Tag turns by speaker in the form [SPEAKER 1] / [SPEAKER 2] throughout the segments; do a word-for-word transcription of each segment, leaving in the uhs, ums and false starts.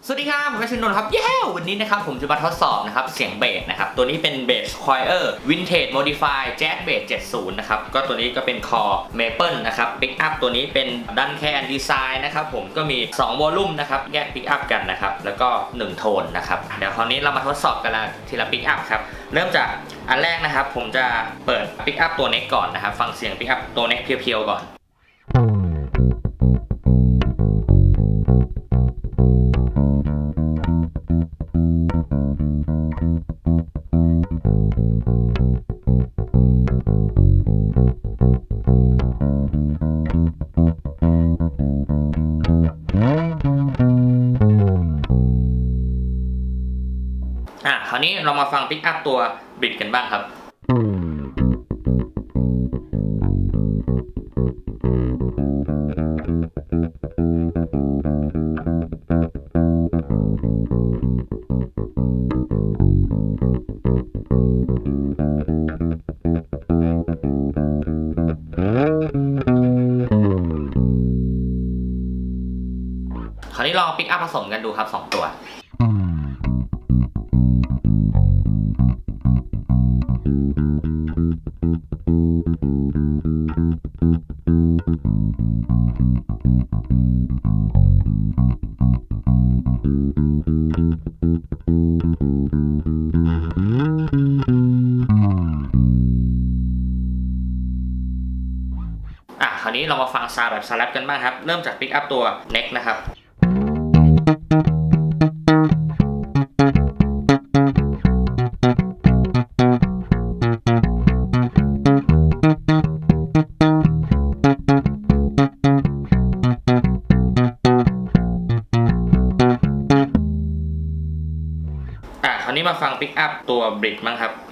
[SPEAKER 1] สวัสดีครับผมชื่อนนท์ครับเย้วันนี้นะครับผมจะมาทดสอบนะครับเสียงเบสนะครับตัวนี้เป็นเบสควอยเออร์วินเทจโมดิฟายแจ๊สเบสเจ็ดสิบนะครับก็ตัวนี้ก็เป็นคอเมเปิลนะครับปิกอัพตัวนี้เป็นดันแคนดีไซน์นะครับผมก็มีสองวอลลุ่มนะครับแยกปิกอัพกันนะครับแล้วก็หนึ่งโทนนะครับเดี๋ยวคราวนี้เรามาทดสอบกันละทีละปิกอัพครับเริ่มจากอันแรกนะครับผมจะเปิดปิกอัพตัวเน็กก่อนนะครับฟังเสียงปิกอัพตัวเน็กเพียวๆก่อนอ่ะคราวนี้เรามาฟังปิกอัพตัวบิดกันบ้างครับคราวนี้ลองปิกอัพผสมกันดูครับสองตัวอ่ะคราวนี้เรามาฟังซาวด์แบบสแลปกันบ้างครับเริ่มจากปิกอัพตัวเน็กนะครับอ่ะคราวนี้มาฟังปิกอัพตัวบริดมั้งครับ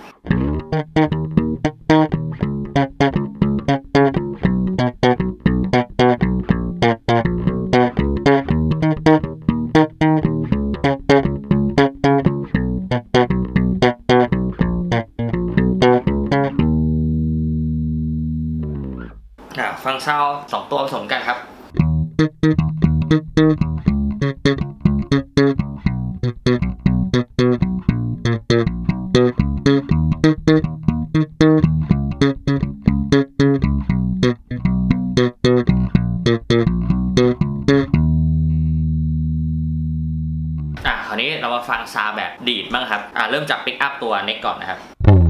[SPEAKER 1] ฟังซาวด์สองตัวผสมกันครับอ่ะคราวนี้เรามาฟังซาวด์แบบดีดบ้างครับอ่ะเริ่มจากปิกอัพตัวเน็กก่อนนะครับ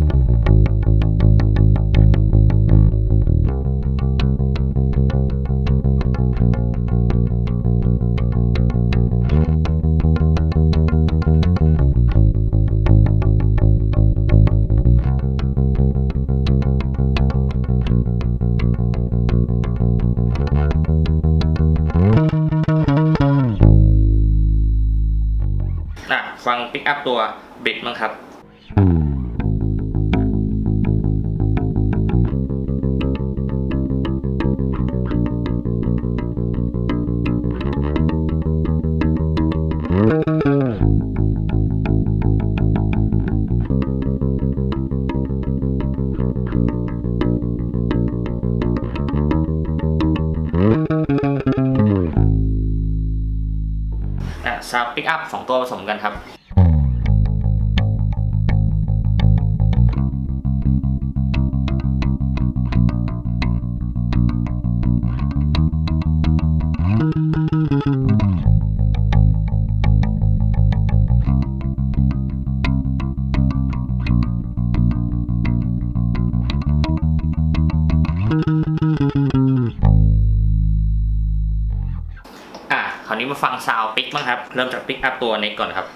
[SPEAKER 1] ฟังปิกอัพตัวบิดมั้งครับอ่ะซาวด์ปิกอัพสองตัวผสมกันครับอ่ะคราวนี้มาฟังซาวด์ปิกบ้างครับเริ่มจากปิกอัพตัวเน็กก่อนครับ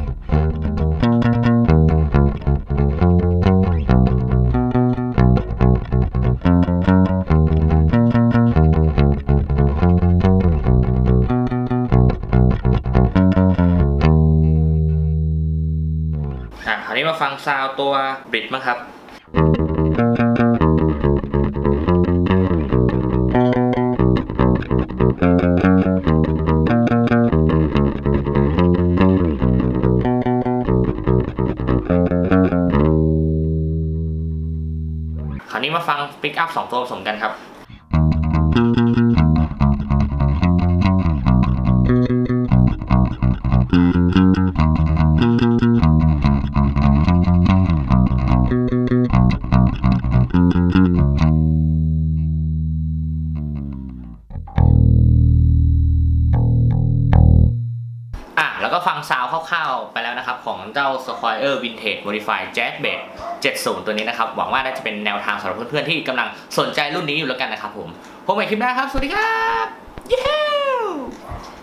[SPEAKER 1] อ่ะคราวนี้มาฟังซาวด์ตัวบริดบ้างครับคราวนี้มาฟังปิกอัพสองตัวผสมกันครับ คราวแล้วก็ฟังซาวด์คร่าวๆไปแล้วนะครับของเจ้า Squire Vintage Modified Jazz Bass เจ็ดสิบ ตัวนี้นะครับหวังว่าน่าจะเป็นแนวทางสำหรับเพื่อนๆที่กำลังสนใจรุ่นนี้อยู่แล้วกันนะครับผมพบกันใหม่คลิปหน้าครับสวัสดีครับเย้